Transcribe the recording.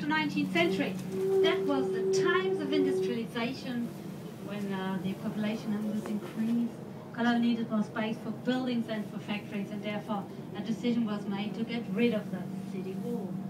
the 19th century. That was the times of industrialization when the population numbers increased. Cologne needed more space for buildings and for factories, and therefore a decision was made to get rid of the city wall.